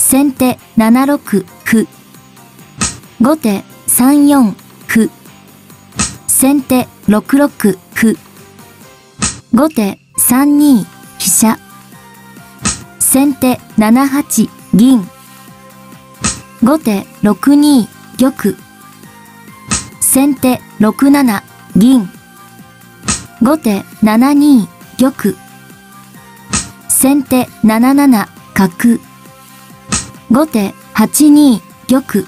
先手7六歩。後手3四歩。先手6六歩。後手3二飛車。先手7八銀。後手6二玉。先手6七銀。後手7二玉。先手7七角。後手8二玉。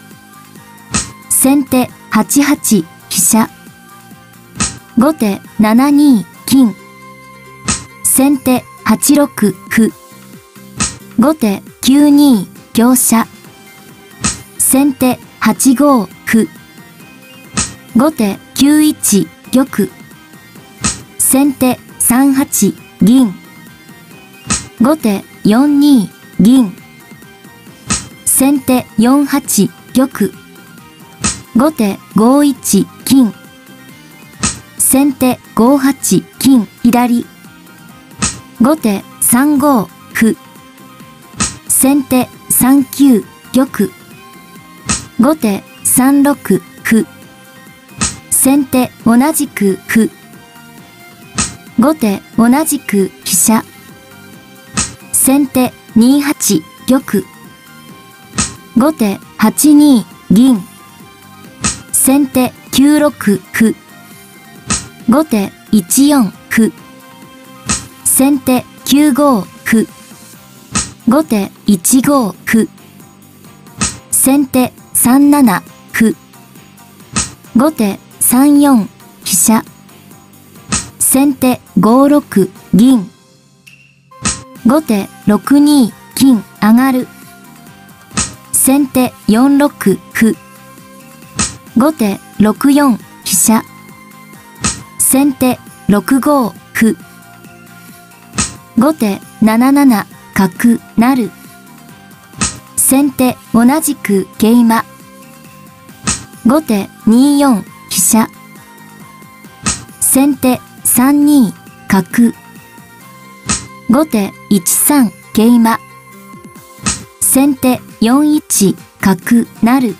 先手8八飛車。後手7二金。先手8六歩。後手9二香車。先手8五歩。後手9一玉。先手3八銀。後手4二銀。先手4八玉。後手5一金。先手5八金左。後手3五歩。先手3九玉。後手3六歩。先手同じく歩。後手同じく飛車。先手2八玉。後手8二銀。先手9六歩。後手1四歩。先手9五歩。後手1五歩。先手3七歩。後手3四飛車。先手5六銀。後手6二金上がる。先手4六歩。後手6四飛車。先手6五歩。後手7七角成。先手同じく桂馬。後手2四飛車。先手3二角。後手1三桂馬。先手4一角成。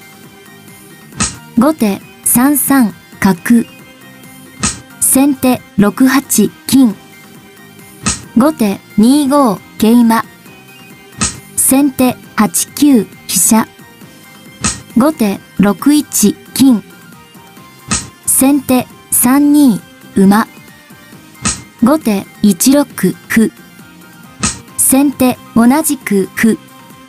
後手3三角。先手6八金。後手2五桂馬。先手8九飛車。後手6一金。先手3二馬。後手1六歩。先手同じく歩。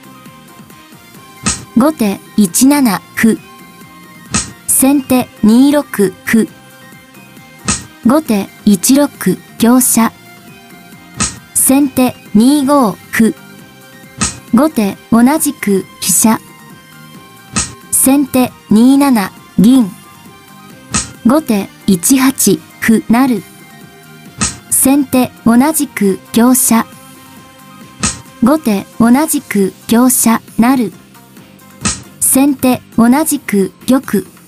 後手1七歩。先手2六歩。後手1六香車。先手2五歩。後手同じく飛車。先手2七銀。後手1八歩成。先手同じく香車。後手同じく香車成。先手同じく玉。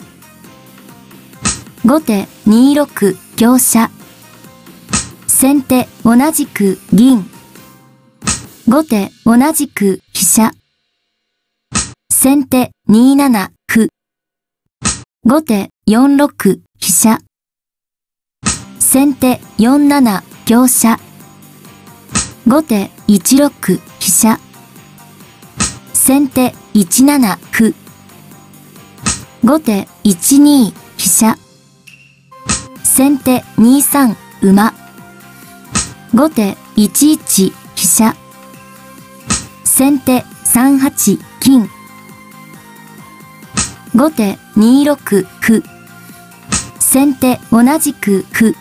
後手2六香車。先手同じく銀。後手同じく飛車。先手2七歩。後手4六飛車。先手4七香車。後手1六飛車。先手1七歩。後手1二飛車。先手2三馬。後手1一飛車。先手3八金。後手2六歩。先手同じく歩。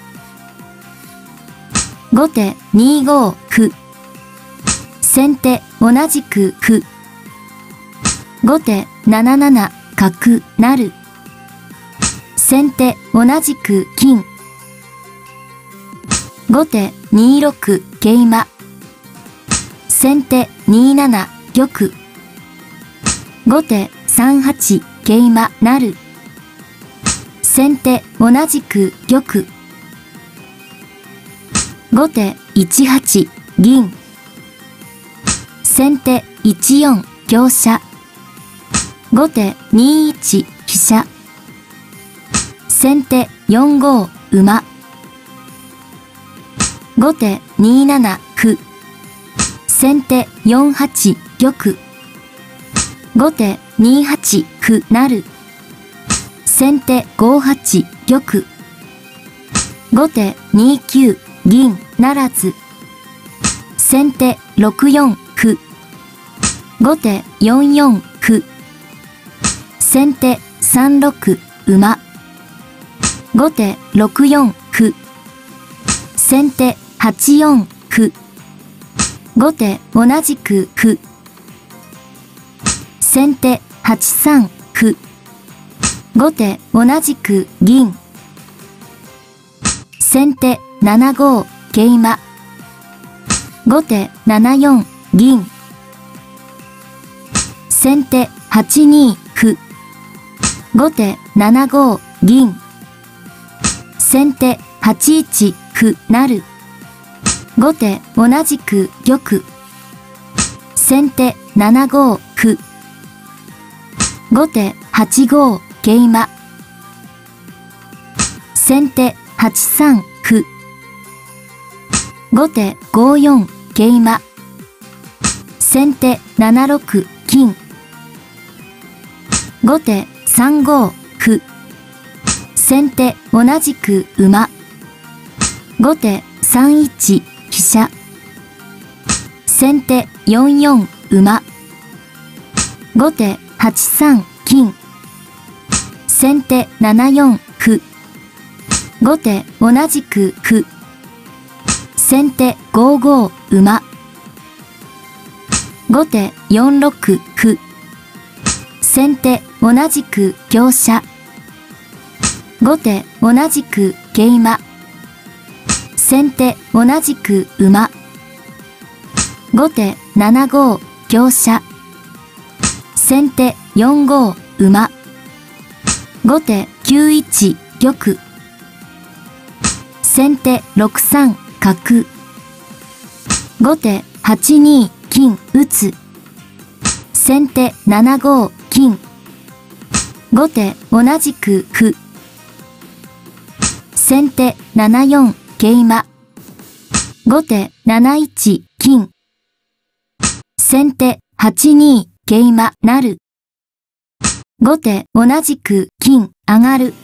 後手2五歩。先手同じく歩。後手7七角成。先手同じく金。後手2六桂馬。先手2七玉。後手3八桂馬成。先手同じく玉。後手1八銀。先手 1四香車。後手2一飛車。先手4五馬。後手2七歩。先手4八玉。後手2八歩成。先手5八玉。後手2九銀ならず。先手6四歩。後手4四歩。先手3六馬。後手6四歩。先手8四歩。後手同じく歩。先手8三歩。後手同じく銀。先手7五桂馬。後手7四銀。先手8二歩。後手7五銀。先手8一歩成。後手同じく玉。先手7五歩。後手8五桂馬。先手8三歩。後手5四桂馬。先手7六金。後手3五歩。先手同じく馬。後手3一飛車。先手4四馬。後手8三金。先手7四歩。後手同じく歩。先手5五馬。後手4六歩。先手同じく香車。後手同じく桂馬。先手同じく馬。後手7五香車。先手4五馬。後手9一玉。先手6三角。後手8二金打つ。先手7五金。後手同じく歩。先手7四桂馬。後手7一金。先手8二桂馬成。後手同じく金上がる。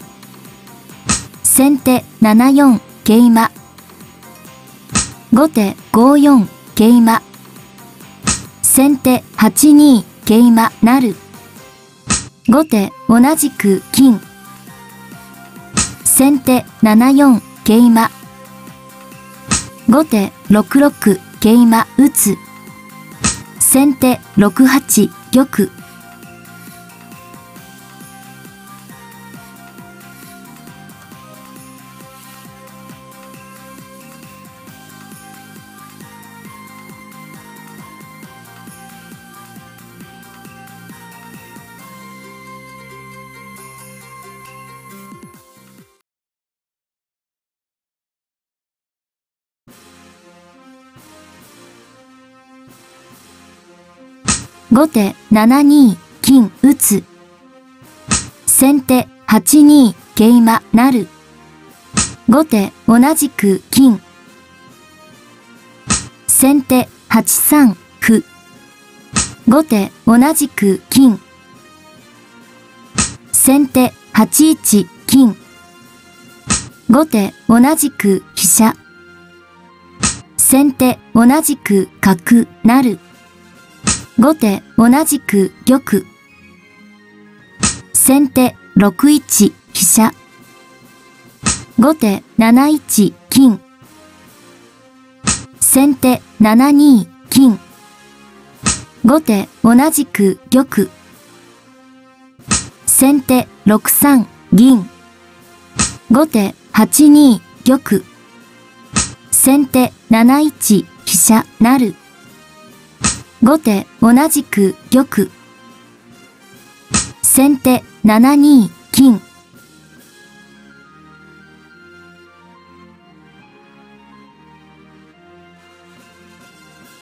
先手7四桂馬。後手5四桂馬。先手8二桂馬成。後手同じく金。先手7四桂馬。後手6六桂馬打つ。先手6八玉。後手7二金打つ。先手8二桂馬成。後手同じく金。先手8三歩。後手同じく金。先手8一金。後手同じく飛車。先手同じく角成。後手同じく玉。先手6一飛車。後手7一金。先手7二金。後手同じく玉。先手6三銀。後手8二玉。先手7一飛車成。後手同じく玉。先手7二金。